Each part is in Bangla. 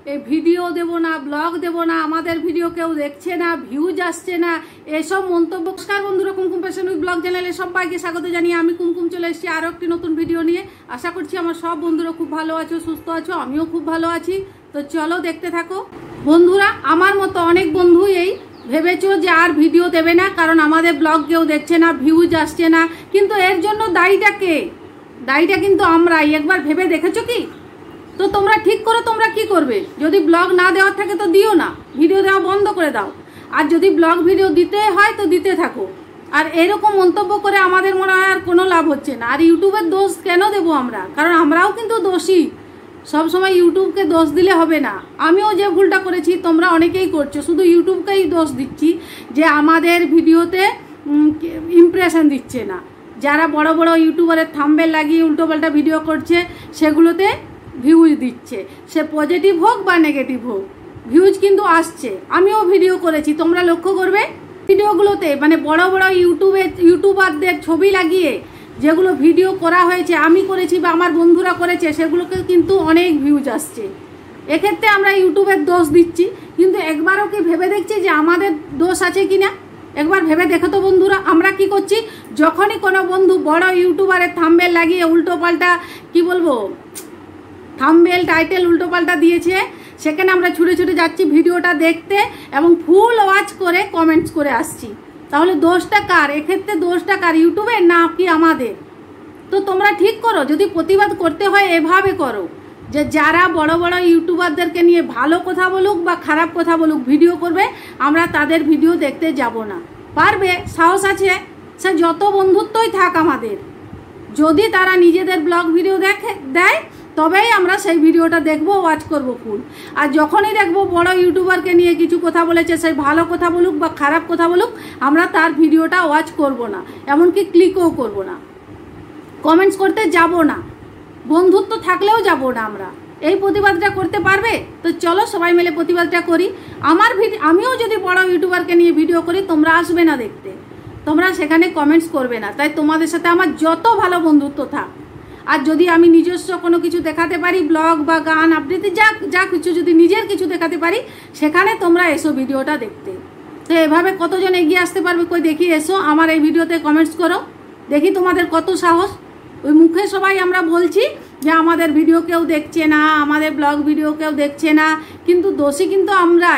এই ভিডিও দেব না, ব্লগ দেব না, আমাদের ভিডিও কেউ দেখছে না, ভিউজ আসছে না, এসব মন্তব্য। নমস্কার বন্ধুরা, কুমকুম ফ্যাশন উইথ ব্লগ চ্যানেলে সবাইকে স্বাগত জানিয়ে আমি কুমকুম চলে এসেছি আরও একটি নতুন ভিডিও নিয়ে। আশা করছি আমার সব বন্ধুরা খুব ভালো আছো, সুস্থ আছো, আমিও খুব ভালো আছি। তো চলো দেখতে থাকো। বন্ধুরা, আমার মতো অনেক বন্ধু এই ভেবেছো যে আর ভিডিও দেবে না, কারণ আমাদের ব্লগ কেউ দেখছে না, ভিউজ আসছে না। কিন্তু এর জন্য দায়ীটা কে? দায়ীটা কিন্তু আমরাই। একবার ভেবে দেখেছো কি? তো তোমরা ঠিক করো তোমরা কি করবে। যদি ব্লগ না দেওয়ার থাকে তো দিও না, ভিডিও দেওয়া বন্ধ করে দাও। আর যদি ব্লগ ভিডিও দিতে হয় তো দিতে থাকো। আর এরকম মন্তব্য করে আমাদের মনে হয় আর কোনো লাভ হচ্ছে না। আর ইউটিউবের দোষ কেন দেবো আমরা? কারণ আমরাও কিন্তু দোষী। সব সময় ইউটিউবকে দোষ দিলে হবে না। আমিও যে ভুলটা করেছি তোমরা অনেকেই করছো, শুধু ইউটিউবকেই দোষ দিচ্ছি যে আমাদের ভিডিওতে ইমপ্রেশন দিচ্ছে না। যারা বড় বড় ইউটিউবারের থাম্বনেল লাগিয়ে উল্টোপাল্টা ভিডিও করছে সেগুলোতে ভিউজ দিচ্ছে, সে পজিটিভ হোক বা নেগেটিভ হোক, ভিউজ কিন্তু আসছে। আমিও ভিডিও করেছি, তোমরা লক্ষ্য করবে ভিডিওগুলোতে মানে বড় বড় ইউটিউবারদের ছবি লাগিয়ে যেগুলো ভিডিও করা হয়েছে, আমি করেছি বা আমার বন্ধুরা করেছে, সেগুলোকে কিন্তু অনেক ভিউজ আসছে। এক্ষেত্রে আমরা ইউটিউবের দোষ দিচ্ছি, কিন্তু একবারও কি ভেবে দেখছি যে আমাদের দোষ আছে কিনা? একবার ভেবে দেখো তো বন্ধুরা, আমরা কি করছি? যখনই কোনো বন্ধু বড় ইউটিউবারের থাম্বনেল লাগিয়ে উল্টোপাল্টা কি বলবো থাম্বনেল টাইটেল উল্টোপাল্টা দিয়েছে, সেখানে আমরা ছুটে ছুটে যাচ্ছি ভিডিওটা দেখতে এবং ফুল ওয়াচ করে কমেন্টস করে আসছি। তাহলে দোষটা কার? এক্ষেত্রে দোষটা কার? ইউটিউবের না কি আমাদের? তো তোমরা ঠিক করো, যদি প্রতিবাদ করতে হয় এভাবে করো যে যারা বড় বড় ইউটিউবারদেরকে নিয়ে ভালো কথা বলুক বা খারাপ কথা বলুক ভিডিও করবে, আমরা তাদের ভিডিও দেখতে যাব না। পারবে? সাহস আছে? সে যত বন্ধুত্বই থাক আমাদের, যদি তারা নিজেদের ব্লগ ভিডিও দেয় তবেই আমরা সেই ভিডিওটা দেখবো, ওয়াচ করব ফুল। আর যখনই দেখবো বড় ইউটিউবারকে নিয়ে কিছু কথা বলেছে, সেই ভালো কথা বলুক বা খারাপ কথা বলুক, আমরা তার ভিডিওটা ওয়াচ করব না, এমনকি ক্লিকও করব না, কমেন্টস করতে যাব না, বন্ধুত্ব থাকলেও যাব না। আমরা এই প্রতিবাদটা করতে পারবে? তো চলো সবাই মিলে প্রতিবাদটা করি। আমিও যদি বড় ইউটিউবারকে নিয়ে ভিডিও করি, তোমরা আসবে না দেখতে, তোমরা সেখানে কমেন্টস করবে না। তাই তোমাদের সাথে আমার যত ভালো বন্ধুত্ব থাক, আর যদি আমি নিজস্ব কোনো কিছু দেখাতে পারি, ব্লগ বা গান আবৃত্তি যা কিছু যদি নিজের কিছু দেখাতে পারি, সেখানে তোমরা এসো ভিডিওটা দেখতে। তো এভাবে কতজন এগিয়ে আসতে পারবে কই দেখি? এসো আমার এই ভিডিওতে কমেন্টস করো, দেখি তোমাদের কত সাহস। ওই মুখে সবাই আমরা বলছি যে আমাদের ভিডিও কেউ দেখছে না, আমাদের ব্লগ ভিডিও কেউ দেখছে না, কিন্তু দোষী কিন্তু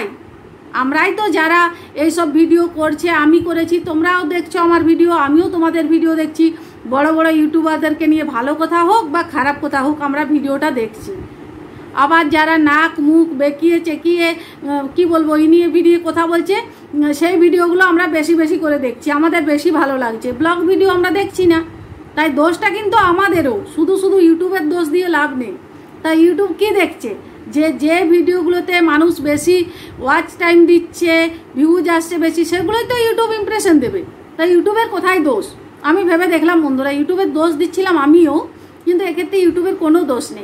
আমরাই তো যারা এইসব ভিডিও করছে। আমি করেছি, তোমরাও দেখছো আমার ভিডিও, আমিও তোমাদের ভিডিও দেখছি। বড় বড় ইউটিউবারদেরকে নিয়ে ভালো কথা হোক বা খারাপ কথা হোক, আমরা ভিডিওটা দেখছি। আবার যারা নাক মুখ বেঁকিয়ে চেকিয়ে কি বলবো এই নিয়ে ভিডিও কথা বলছে, সেই ভিডিওগুলো আমরা বেশি বেশি করে দেখছি, আমাদের বেশি ভালো লাগছে। ব্লগ ভিডিও আমরা দেখছি না। তাই দোষটা কিন্তু আমাদেরও, শুধু শুধু ইউটিউবের দোষ দিয়ে লাভ নেই। তাই ইউটিউব কি দেখছে? যে ভিডিওগুলোতে মানুষ বেশি ওয়াচ টাইম দিচ্ছে, ভিউজ আসছে বেশি, সেগুলোই তো ইউটিউব ইমপ্রেশন দেবে। তাই ইউটিউবের কোথায় দোষ? আমি ভেবে দেখলাম বন্ধুরা, ইউটিউবের দোষ দিচ্ছিলাম আমিও, কিন্তু এক্ষেত্রে ইউটিউবের কোনো দোষ নেই।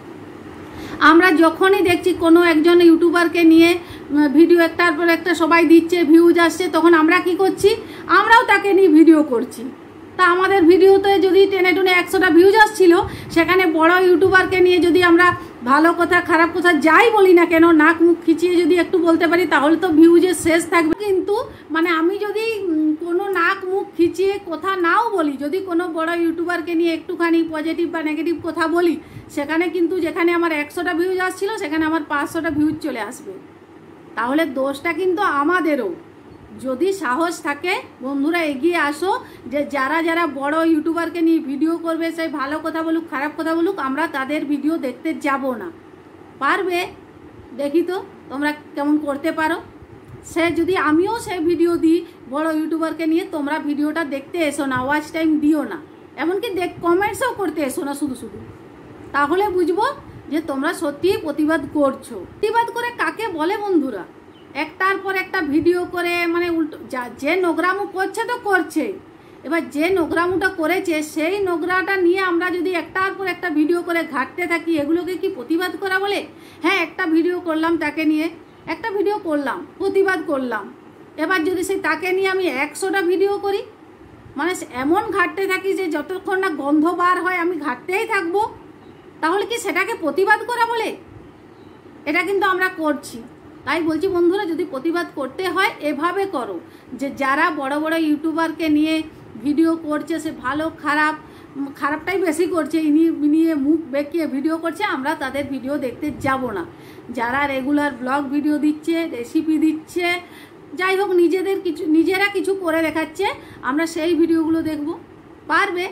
আমরা যখনই দেখছি কোনো একজন ইউটিউবারকে নিয়ে ভিডিও একটার পর একটা সবাই দিচ্ছে, ভিউজ আসছে, তখন আমরা কি করছি? আমরাও তাকে নিয়ে ভিডিও করছি। তা আমাদের ভিডিওতে যদি টেনে 100টা ভিউজ আসছিল, সেখানে বড় ইউটিউবারকে নিয়ে যদি আমরা ভালো কথা খারাপ কথা যাই বলি না কেন, নাক মুখ খিচিয়ে যদি একটু বলতে পারি, তাহলে তো ভিউজের শেষ থাকবে। কিন্তু মানে আমি যদি কোনো নাক মুখ খিচিয়ে কথা নাও বলি, যদি কোনো বড় ইউটিউবারকে নিয়ে একটুখানি পজিটিভ বা নেগেটিভ কথা বলি, সেখানে কিন্তু যেখানে আমার 100টা ভিউজ আসছিল, সেখানে আমার 500টা ভিউজ চলে আসবে। তাহলে দোষটা কিন্তু আমাদেরও। যদি সাহস থাকে বন্ধুরা এগিয়ে আসো, যে যারা যারা বড় ইউটিউবারকে নিয়ে ভিডিও করবে, সেই ভালো কথা বলুক খারাপ কথা বলুক, আমরা তাদের ভিডিও দেখতে যাব না। পারবে? দেখি তো তোমরা কেমন করতে পারো। সে যদি আমিও সেই ভিডিও দিই বড় ইউটিউবারকে নিয়ে, তোমরা ভিডিওটা দেখতে এসো না, ওয়াচ টাইম দিও না, এমনকি কমেন্টসও করতে এসো না শুধু শুধু। তাহলে বুঝবো যে তোমরা সত্যিই প্রতিবাদ করছো। প্রতিবাদ করে কাকে বলে বন্ধুরা? একটার পর একটা ভিডিও করে মানে উল্টো যে নোংরামু করছে তো করছে, এবার যে নোংরামুটা করেছে সেই নোংরাটা নিয়ে আমরা যদি একটার পর একটা ভিডিও করে ঘাটতে থাকি, এগুলোকে কি প্রতিবাদ করা বলে? হ্যাঁ, একটা ভিডিও করলাম, তাকে নিয়ে একটা ভিডিও করলাম, প্রতিবাদ করলাম। এবার যদি সেই তাকে নিয়ে আমি 100টা ভিডিও করি, মানে এমন ঘাটতে থাকি যে যতক্ষণ না গন্ধ বার হয় আমি ঘাটতেই থাকবো, তাহলে কি সেটাকে প্রতিবাদ করা বলে? এটা কিন্তু আমরা করছি। তাই বলছি বন্ধুরা, যদি প্রতিবাদ করতে হয় এভাবে করো, যে যারা বড় বড় ইউটিউবারকে নিয়ে ভিডিও করছে, সে ভালো খারাপটাই বেশি করছে, নিয়ে মুখ বেঁকিয়ে ভিডিও করছে, আমরা তাদের ভিডিও দেখতে যাব না। যারা রেগুলার ব্লগ ভিডিও দিচ্ছে, রেসিপি দিচ্ছে, যাই হোক নিজেরা কিছু করে দেখাচ্ছে, আমরা সেই ভিডিওগুলো দেখব। পারবে?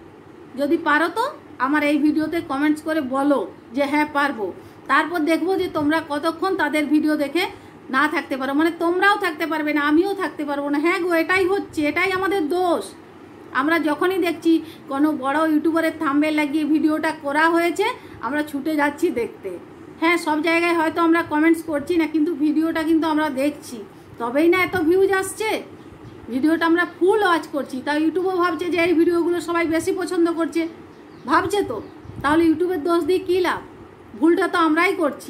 যদি পারো তো আমার এই ভিডিওতে কমেন্টস করে বলো যে হ্যাঁ পারবো। তারপর দেখবো যে তোমরা কতক্ষণ তাদের ভিডিও দেখে না থাকতে পারো, মানে তোমরাও থাকতে পারবে না, আমিও থাকতে পারবো না। হ্যাঁ গো, এটাই হচ্ছে, এটাই আমাদের দোষ। আমরা যখনই দেখছি কোনো বড় ইউটিউবারের থাম্বনেল লাগিয়ে ভিডিওটা করা হয়েছে, আমরা ছুটে যাচ্ছি দেখতে। হ্যাঁ, সব জায়গায় হয়তো আমরা কমেন্টস করছি না, কিন্তু ভিডিওটা কিন্তু আমরা দেখছি, তবেই না এত ভিউজ আসছে। ভিডিওটা আমরা ফুল ওয়াচ করছি, তাই ইউটিউবও ভাবছে যে এই ভিডিওগুলো সবাই বেশি পছন্দ করছে, ভাবছে তো। তাহলে ইউটিউবের দোষ দিয়ে কী লাভ? ভুলটা তো আমরাই করছি,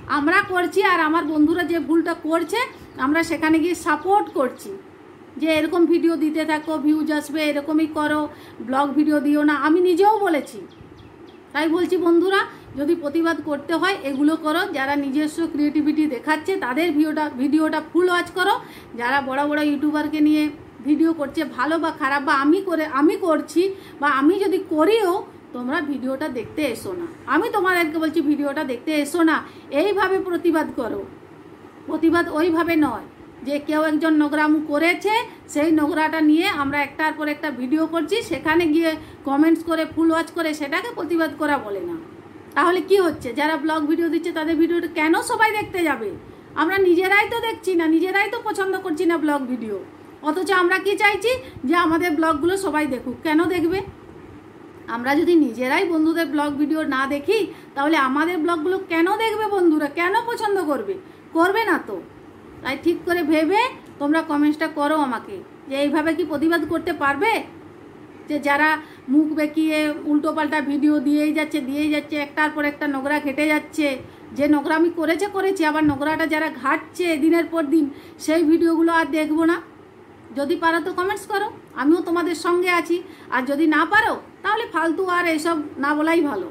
আর আমার বন্ধুরা যে ভুলটা করছে আমরা সেখানে গিয়ে সাপোর্ট করছি, যে এরকম ভিডিও দিতে থাকো, ভিউজ আসবে, এরকমই করো, ব্লগ ভিডিও দিও না। আমি নিজেও বলেছি। তাই বলছি বন্ধুরা, যদি প্রতিবাদ করতে হয় এগুলো করো। যারা নিজস্ব ক্রিয়েটিভিটি দেখাচ্ছে তাদের ভিডিওটা ফুল ওয়াচ করো। যারা বড় বড় ইউটিউবারকে নিয়ে ভিডিও করছে, ভালো বা খারাপ, বা আমি করছি বা আমি যদি করিও, তোমরা ভিডিওটা দেখতে এসো না। আমি তোমাদেরকে বলছি ভিডিওটা দেখতে এসো না, এইভাবে প্রতিবাদ করো। প্রতিবাদ ওইভাবে নয় যে কেউ একজন নোংরামু করেছে, সেই নোংরাটা নিয়ে আমরা একটার পর একটা ভিডিও করছি, সেখানে গিয়ে কমেন্টস করে ফুল ওয়াচ করে সেটাকে প্রতিবাদ করা বলে না। তাহলে কি হচ্ছে? যারা ব্লগ ভিডিও দিচ্ছে তাদের ভিডিওটা কেন সবাই দেখতে যাবে? আমরা নিজেরাই তো দেখছি না, নিজেরাই তো পছন্দ করছি না ব্লগ ভিডিও, অথচ আমরা কি চাইছি যে আমাদের ব্লগগুলো সবাই দেখুক। কেন দেখবে? আমরা যদি নিজেরাই বন্ধুদের ব্লগ ভিডিও না দেখি, তাহলে আমাদের ব্লগগুলো কেন দেখবে বন্ধুরা? কেন পছন্দ করবে? করবে না তো। তাই ঠিক করে ভেবে তোমরা কমেন্টসটা করো আমাকে, যে এইভাবে কি প্রতিবাদ করতে পারবে? যে যারা মুখ বেঁকিয়ে উল্টোপাল্টা ভিডিও দিয়েই যাচ্ছে, একটার পর একটা নোংরা ঘেটে যাচ্ছে, যে নোংরামি করেছে, আবার নোংরাটা যারা ঘাটছে দিনের পর দিন, সেই ভিডিওগুলো আর দেখবো না। যদি পারো তো কমেন্টস করো, আমিও তোমাদের সঙ্গে আছি। আর যদি না পারো তাহলে ফালতু আর এসব না বলাই ভালো,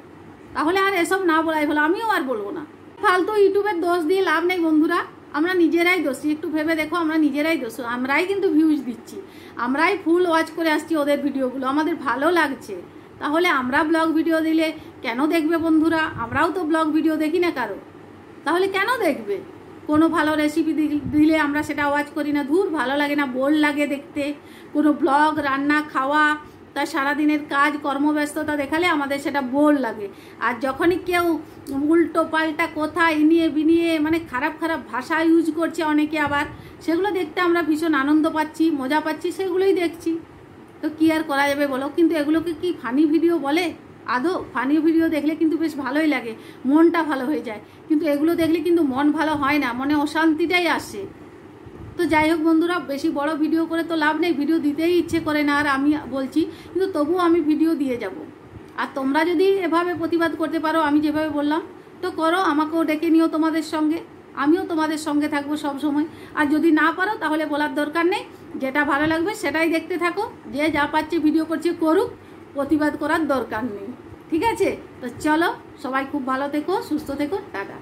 আমিও আর বলবো না। ফালতু ইউটিউবের দোষ দিয়ে লাভ নেই বন্ধুরা, আমরা নিজেরাই দোষী। একটু ভেবে দেখো, আমরা নিজেরাই দোষী। আমরাই কিন্তু ভিউজ দিচ্ছি, আমরাই ফুল ওয়াচ করে আসছি ওদের ভিডিওগুলো, আমাদের ভালো লাগছে। তাহলে আমরা ব্লগ ভিডিও দিলে কেন দেখবে বন্ধুরা? আমরাও তো ব্লগ ভিডিও দেখি না কারো, তাহলে কেন দেখবে? কোনো ভালো রেসিপি দিলে আমরা সেটা ওয়াচ করি না, ধুর ভালো লাগে না, বোর লাগে দেখতে। কোনো ব্লগ, রান্না, খাওয়া, তার সারাদিনের কাজ কর্মব্যস্ততা দেখালে আমাদের সেটা বোর লাগে। আর যখনই কেউ উল্টো পাল্টা কথা ইনিয়ে বিনিয়ে, মানে খারাপ ভাষা ইউজ করছে অনেকে, আবার সেগুলো দেখতে আমরা ভীষণ আনন্দ পাচ্ছি, মজা পাচ্ছি, সেগুলোই দেখছি। তো কি আর করা যাবে বলো? কিন্তু এগুলোকে কি ফানি ভিডিও বলে? আদৌ ফানি ভিডিও দেখলে কিন্তু বেশ ভালোই লাগে, মনটা ভালো হয়ে যায়। কিন্তু এগুলো দেখলে কিন্তু মন ভালো হয় না, মনে অশান্তিটাই আসে। তো যাই হোক বন্ধুরা, বেশি বড় ভিডিও করে তো লাভ নেই, ভিডিও দিতেই ইচ্ছে করে না আর আমি বলছি, কিন্তু তবুও আমি ভিডিও দিয়ে যাব। আর তোমরা যদি এভাবে প্রতিবাদ করতে পারো আমি যেভাবে বললাম, তো করো, আমাকেও ডেকে নিও তোমাদের সঙ্গে, আমিও তোমাদের সঙ্গে থাকবো সব সময়। আর যদি না পারো তাহলে বলার দরকার নেই, যেটা ভালো লাগবে সেটাই দেখতে থাকো, যে যা পাচ্ছে ভিডিও করছে করুক, প্রতিবাদ করার দরকার নেই। ঠিক আছে? তো চলো, সবাই খুব ভালো থেকো, সুস্থ থেকো, টাটা।